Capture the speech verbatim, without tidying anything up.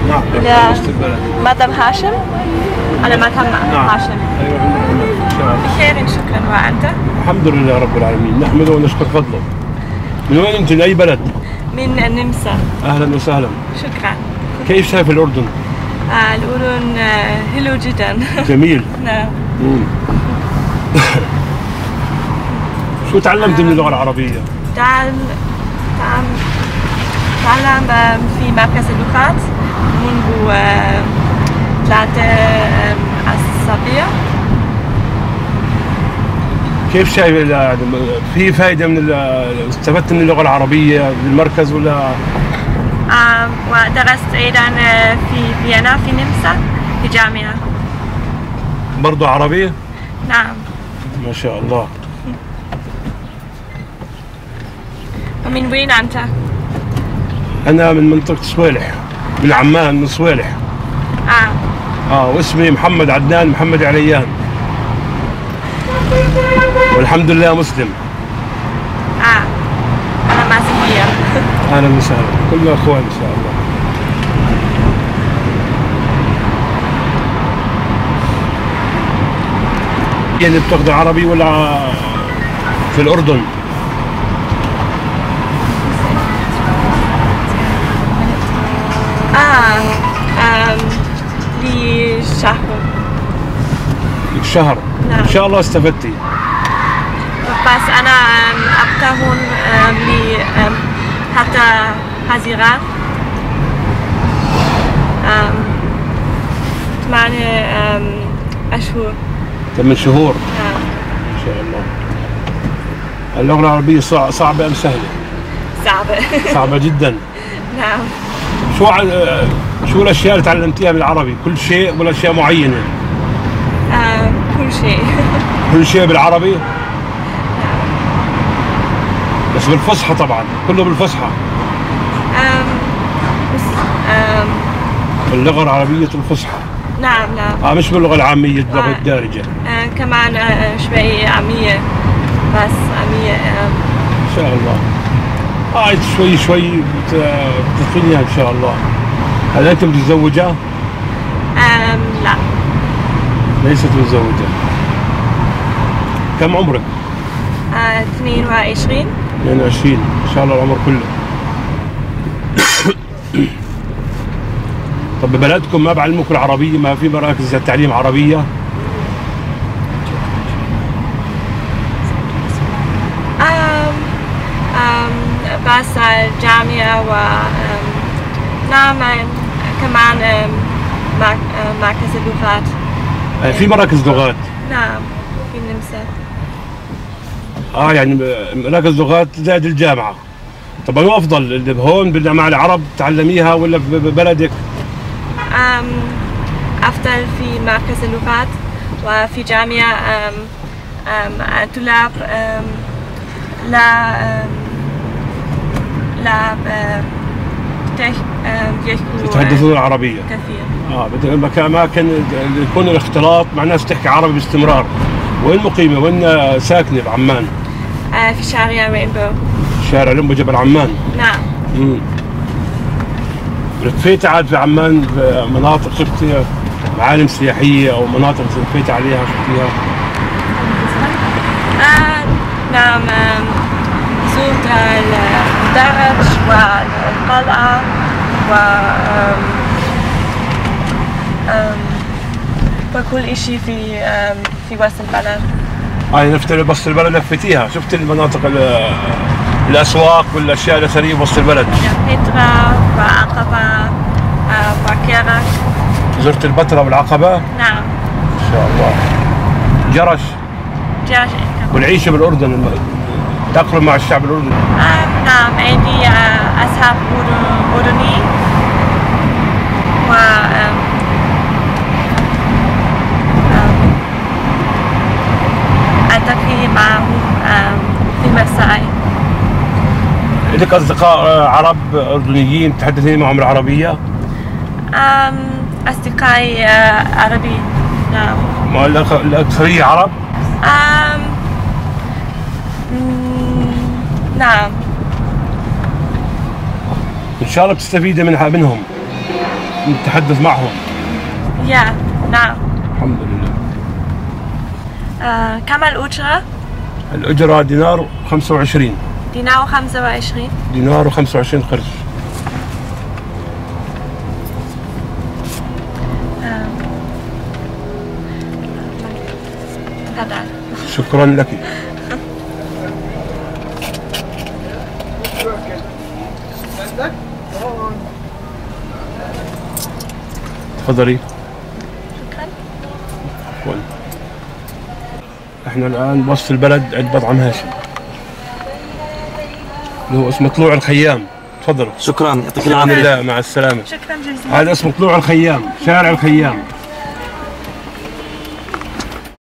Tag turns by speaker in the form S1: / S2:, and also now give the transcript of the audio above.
S1: نعم.
S2: إلى
S1: وسط البلد.
S2: مطعم هاشم؟ على مطعم
S1: نعم.
S2: هاشم.
S1: أيوة إن شاء الله.
S2: بخير شكرا. وأنت؟
S1: الحمد لله رب العالمين، نحمده ونشكر فضله. من وين أنت؟ من أي بلد؟
S2: من النمسا.
S1: أهلا وسهلا.
S2: شكرا.
S1: كيف شايف الأردن؟
S2: آه الأردن آه حلو جدا.
S1: جميل.
S2: نعم.
S1: مم. شو تعلمت من اللغة العربية؟
S2: تعال تعال تعلم آه، في مركز اللغات منذ آه، ثلاثة آه، أسابيع.
S1: كيف شايف ال- في فائدة من ال- استفدت من اللغة العربية بالمركز ولا؟
S2: آه، ودرست أيضا آه، في فيينا في النمسا في جامعة.
S1: برضو عربية؟
S2: نعم.
S1: ما شاء الله.
S2: ومن وين أنت؟
S1: أنا من منطقة صويلح، من عمان، من صويلح.
S2: آه.
S1: اه واسمي محمد عدنان محمد عليان، والحمد لله مسلم.
S2: آه. أنا مسيحية.
S1: اهلا وسهلا، كلنا اخوان ان شاء الله. يعني بتاخذ عربي ولا في الاردن؟
S2: آه. آم، لي شهر.
S1: شهر.
S2: نعم.
S1: ان شاء الله استفدتي.
S2: بس أنا آم، أبقى هون آم، لي آم، حتى حزيرة. آم، ثمانية آم، أشهر.
S1: ثمان شهور
S2: آه.
S1: ان شاء الله. اللغة العربية صع- صعبة ام سهلة؟
S2: صعبة.
S1: صعبة جدا.
S2: نعم.
S1: شو ع- شو الاشياء اللي تعلمتيها بالعربي؟ كل شيء ولا اشياء معينة؟
S2: آه، كل شيء.
S1: كل شيء بالعربي؟ بس بالفصحى طبعا، كله بالفصحى.
S2: آم، بس آم،
S1: اللغة العربية الفصحى.
S2: نعم نعم.
S1: اه مش باللغة العامية، اللغة
S2: آه.
S1: الدارجة.
S2: آه، كمان آه، شوي عامية. بس عامية. آم،
S1: ان شاء الله. آه شوي شوي بت- بتتقنيها ان شاء الله. هل انت متزوجة؟
S2: آم، لا.
S1: ليست متزوجة. كم عمرك؟
S2: آه، اثنين وعشرين.
S1: اثنين وعشرين، ان شاء الله العمر كله. طب ببلدكم ما بعلمكم العربية؟ ما في مراكز تعليم عربية؟
S2: آم، آم، بس الجامعة و آم، نعم آم، كمان آم، مرك- آم، مركز اللغات.
S1: آه في مراكز لغات.
S2: نعم في النمسا.
S1: اه يعني ب- مراكز لغات زائد الجامعة. طب انه افضل اللي هون بال- مع العرب تعلميها ولا ب- ببلدك؟
S2: آم، أفضل في مركز اللغات وفي جامعة آم، آم، الطلاب آم، لا آم، لا آم، تح- آم، يحكوا
S1: يتحدثون العربية.
S2: كثير.
S1: اه بد- مك- اماكن يكون الاختلاط مع ناس تحكي عربي باستمرار. وين مقيمة؟ وين ساكنة بعمان؟
S2: آه، في شارع رينبو.
S1: شارع لمبو جبل عمان.
S2: نعم.
S1: امم لفيت عاد في عمان مناطق شفتي معالم سياحية او مناطق لفيت عليها شفتيها؟
S2: آه، نعم آم، زرت الدرج والقلعة و آم، آم، وكل إشي في آم، في وسط البلد.
S1: هاي نفت بس البلد لفيتيها، شفت المناطق ال- الاسواق والاشياء الاثريه بوسط البلد.
S2: بترا وعقبة آه، وكرك.
S1: زرت البتراء والعقبه؟
S2: نعم.
S1: ان شاء الله. جرش.
S2: جرش.
S1: والعيشه بالاردن، تأقلم مع الشعب الاردني.
S2: آه، نعم عندي آه، أصحاب أردن- أردني و آم، آم، ألتقي معهم آم، في مساء.
S1: لك اصدقاء آه، عرب اردنيين تحدثين معهم العربيه؟
S2: آم، أصدقائي آه، عربي. نعم.
S1: ما الأخ- الاكثريه عرب؟
S2: آم، مم، نعم.
S1: ان شاء الله بتستفيدي منها منهم. نتحدث معهم.
S2: Ja, نعم.
S1: الحمد لله.
S2: آه، كم الأجرة؟
S1: الأجرة دينار وخمسة وعشرين.
S2: دينار وخمسة وعشرين.
S1: دينار وخمسة وعشرين قرش.
S2: آه. تفضل.
S1: شكرا لك. تفضلي.
S2: شكرا.
S1: عفوا. احنا الآن بوسط البلد عند مطعم هاشم اللي هو اسمه طلوع الخيام. تفضلوا.
S3: شكرا، يعطيك
S1: الحمد
S3: العافيه.
S1: لله، مع السلامة.
S2: شكرا جزيلا.
S1: هذا اسمه طلوع الخيام، شارع الخيام.